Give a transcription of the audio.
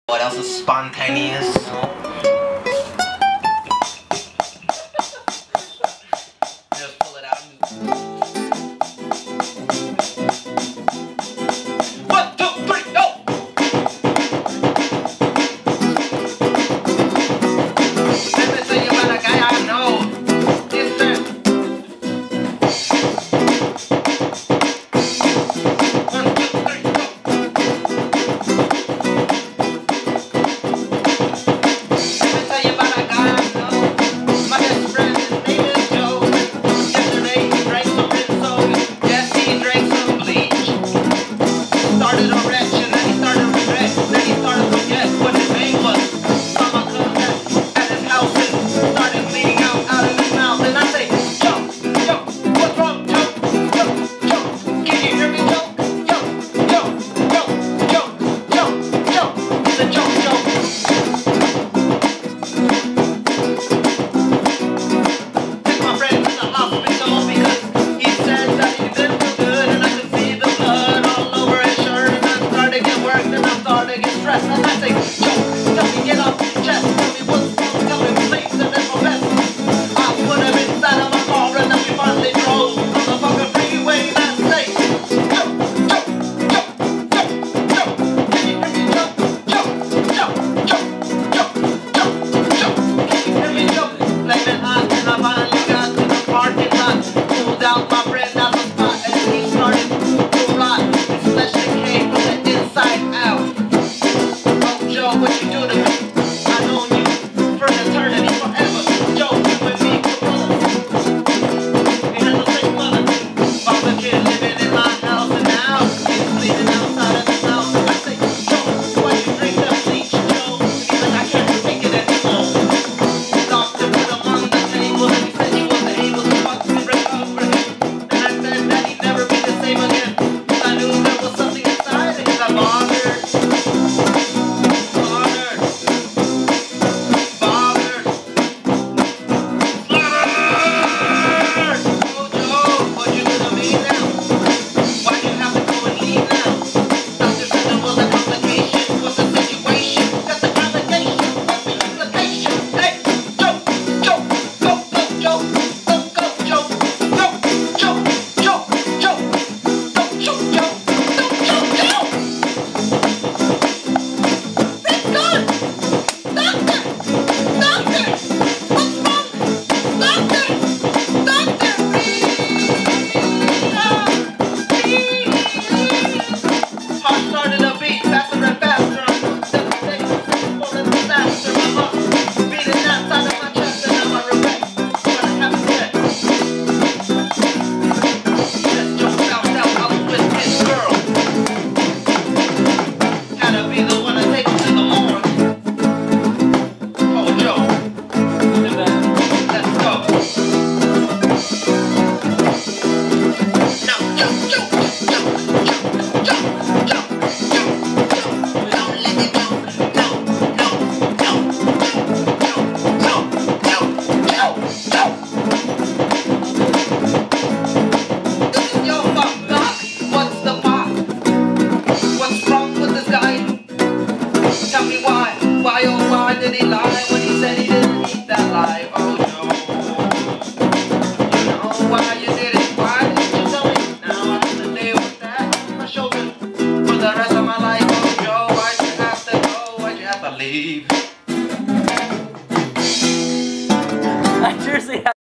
What else is spontaneous? Just pull it out. 1, 2, 3, go! Let me tell you about a guy I know. Listen. 1, 2, 3, go! Let me tell you about a guy I know. My best friend, his name is Joe. Yesterday he drank some Rinso. Yes, he drank some bleach. Started a wretch and then he started regret. Then he started forget what his name was. Mama comes at his house and started bleeding out of his mouth. And I say, Joe, what's wrong, Joe? Joe, can you hear me, Joe? Joe, it's a joke, Joe. Take my friend to the hospital because he said that he didn't feel good and I could see the blood all over his shirt and I started to get worked and I started to get stressed and I say, Joe, tell me get off your chest, tell me what's wrong, tell me please and then my best. I put him inside of my car and then we finally drove on the fucking freeway and I say, Joe, can you hear me, Joe? Joe, can you hear me, Joe? Flaming hot and I finally got to the parking lot, pulled out my friend out the spot and he started to rot. His flesh decayed from the inside out. Oh Joe, what you do to me? I've known you for an eternity, forever. Joe, you and me were brothers. We had the same mother. Father kid living in my house and now he's sleeping outside of his house. I say, Joe, why you drink that bleach, Joe? He's like, I can't take it anymore. The doctor put him on the table and he said he wasn't able to fucking recover him. And I said that he'd never be the same again. I knew there was something inside and he got bothered. Oh Joe, what you do to me now? Why'd you have to go and leave now? Doctor said there was a complication. What's the situation? Got the complication. What's the implication? Hey, Joe, go, Joe, go, Joe, It's good! Doctor! What's wrong? Doctor! Heart started to beat faster and faster. I'm stepping days more than disaster. My heart beating outside of my chest and now I regret what I haven't said. Just Joe found out I was with his girl. Had to be the one to take him to the morgue. Oh Joe, let's go. Now Joe, don't let it go. Joe. This is your fault, Doc. What's the pop? What's wrong with this guy? Tell me why oh why did he lie when he said he didn't eat that lie? Oh Joe, you know why you did it? Why didn't you tell me? Now I have to deal with that on my shoulders for the rest of my life. Oh Joe, why'd you have to go? Why'd you have to leave? I seriously